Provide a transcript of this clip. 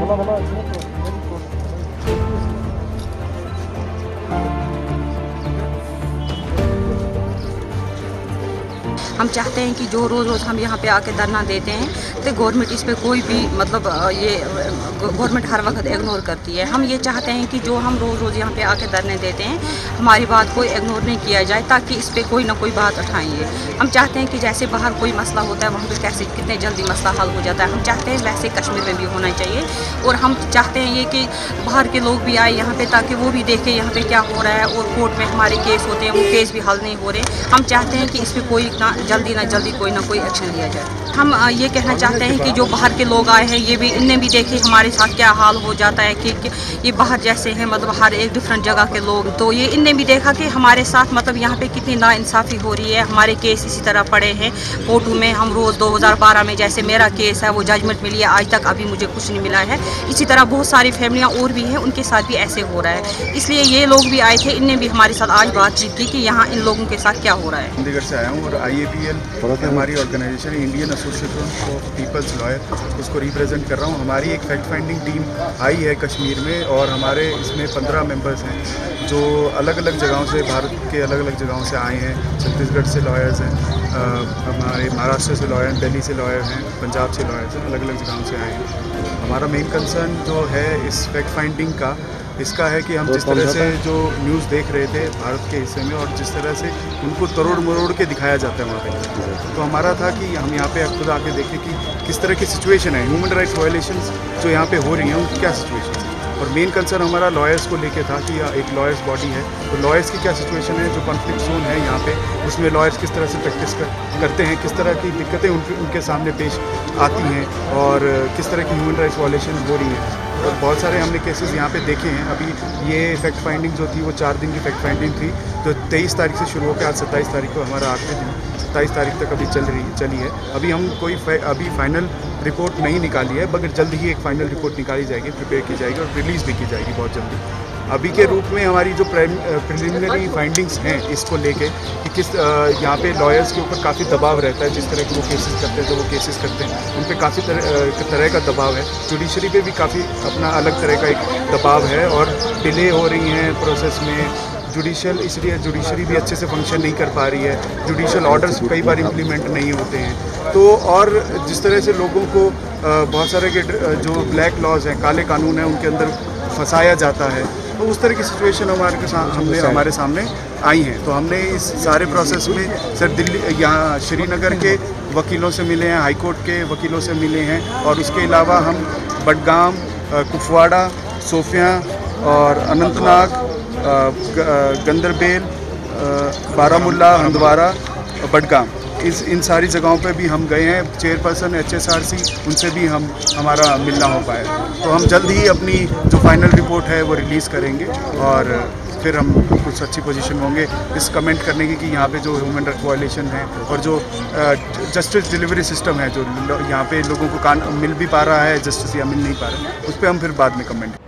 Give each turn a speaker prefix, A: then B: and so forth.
A: हम चाहते हैं कि जो रोज़ हम यहाँ पे आके धरना देते हैं तो गवर्नमेंट इस पे कोई भी मतलब ये गवर्नमेंट हर वक्त इग्नोर करती है। हम ये चाहते हैं कि जो हम रोज़ यहाँ पे आके धरने देते हैं हमारी बात कोई इग्नोर नहीं किया जाए, ताकि इस पे कोई ना कोई बात उठाएंगे। हम चाहते हैं कि जैसे बाहर कोई मसला होता है वहाँ पे कैसे कितने जल्दी मसला हल हो जाता है, हम चाहते हैं वैसे कश्मीर में भी होना चाहिए। और हम चाहते हैं ये कि बाहर के लोग भी आए यहाँ पे ताकि वो भी देखें यहाँ पे क्या हो रहा है। और कोर्ट में हमारे केस होते हैं, वो केस भी हल नहीं हो रहे। हम चाहते हैं कि इस पर कोई ना जल्दी कोई ना कोई एक्शन लिया जाए। हम ये कहना चाहते हैं कि जो बाहर के लोग आए हैं ये भी इनने भी देखे हमारे साथ क्या हाल हो जाता है कि ये बाहर जैसे हैं, मतलब हर एक डिफरेंट जगह के लोग, तो ये इनने भी देखा कि हमारे साथ मतलब यहाँ पे कितनी नाइंसाफ़ी हो रही है। हमारे केस इसी तरह पड़े हैं कोर्टों में। हम रोज़ 2012 में जैसे मेरा केस है वो जजमेंट मिली है, आज तक अभी मुझे कुछ नहीं मिला है। इसी तरह बहुत सारी फैमिलियाँ और भी हैं, उनके साथ भी ऐसे हो रहा है। इसलिए ये लोग भी आए थे, इनने भी हमारे साथ आज बातचीत की कि यहाँ इन लोगों के साथ क्या हो रहा है।
B: चंडीगढ़ से आया हूँ और IAPL हमारी organization Indian association of peoples lawyer, उसको रिप्रेजेंट कर रहा हूँ। हमारी एक फैक्ट फाइंडिंग टीम आई है कश्मीर में और हमारे इसमें 15 मेंबर्स हैं जो अलग अलग जगहों से, भारत के अलग अलग जगहों से आए हैं। छत्तीसगढ़ से लॉयर्स हैं, हमारे महाराष्ट्र से लॉयर हैं, दिल्ली से लॉयर हैं, पंजाब से लॉयर्स हैं, अलग अलग जगहों से आए हैं। हमारा मेन कंसर्न जो है इस फैक्ट फाइंडिंग का इसका है कि हम जिस तरह से जो न्यूज़ देख रहे थे भारत के हिस्से में और जिस तरह से उनको तोड़ मरोड़ के दिखाया जाता है वहाँ पे, तो हमारा था कि हम यहाँ पे खुद आके देखें कि किस तरह की सिचुएशन है, ह्यूमन राइट्स वायलेशंस जो यहाँ पे हो रही हैं उनकी क्या सिचुएशन है। और मेन कंसर्न हमारा लॉयर्स को लेके था कि एक लॉयर्स बॉडी है तो लॉयर्स की क्या सिचुएशन है, जो कॉन्फ्लिक्ट जोन है यहाँ पे उसमें लॉयर्स किस तरह से प्रैक्टिस करते हैं, किस तरह की दिक्कतें उनके सामने पेश आती हैं और किस तरह की ह्यूमन राइट्स वायलेशन हो रही है। और बहुत सारे हमने केसेस यहाँ पे देखे हैं। अभी ये फैक्ट फाइंडिंग जो थी वो 4 दिन की फैक्ट फाइंडिंग थी, तो 23 तारीख से शुरू होकर आज 27 तारीख को हमारा आखिरी दिन, 27 तारीख तक अभी चली है। अभी हम कोई अभी फाइनल रिपोर्ट नहीं निकाली है, मगर जल्द ही एक फाइनल रिपोर्ट निकाली जाएगी, प्रिपेयर की जाएगी और रिलीज़ भी की जाएगी बहुत जल्दी। अभी के रूप में हमारी जो प्रिलिमिनरी फाइंडिंग्स हैं इसको लेके कि किस यहाँ पे लॉयर्स के ऊपर काफ़ी दबाव रहता है, जिस तरह के वो केसेस करते हैं, जो वो केसेस करते हैं उन पर काफ़ी तरह का दबाव है। जुडिशरी पे भी काफ़ी अपना अलग तरह का एक दबाव है और डिले हो रही हैं प्रोसेस में जुडिशल, इसलिए जुडिशरी भी अच्छे से फंक्शन नहीं कर पा रही है। जुडिशल ऑर्डर्स कई बार इम्प्लीमेंट नहीं होते हैं। तो और जिस तरह से लोगों को बहुत सारे के जो ब्लैक लॉज हैं, काले कानून हैं, उनके अंदर फंसाया जाता है, तो उस तरह की सिचुएशन हमारे सामने आई हैं। तो हमने इस सारे प्रोसेस में सर दिल्ली, यहाँ श्रीनगर के वकीलों से मिले हैं, हाई कोर्ट के वकीलों से मिले हैं और उसके अलावा हम बडगाम, कुपवाड़ा, सोफिया और अनंतनाग, गंदरबेल, बारामुल्ला, हंदवारा, बडगाम, इन सारी जगहों पे भी हम गए हैं। चेयरपर्सन HSRC उनसे भी हमारा मिलना हो पाया। तो हम जल्द ही अपनी जो फाइनल रिपोर्ट है वो रिलीज़ करेंगे और फिर हम कुछ अच्छी पोजीशन में होंगे इस कमेंट करने की कि यहाँ पे जो ह्यूमन राइट वायलेशन है और जो जस्टिस डिलीवरी सिस्टम है, जो यहाँ पे लोगों को मिल भी पा रहा है जस्टिस या मिल नहीं पा रहा है, उस पर हम फिर बाद में कमेंट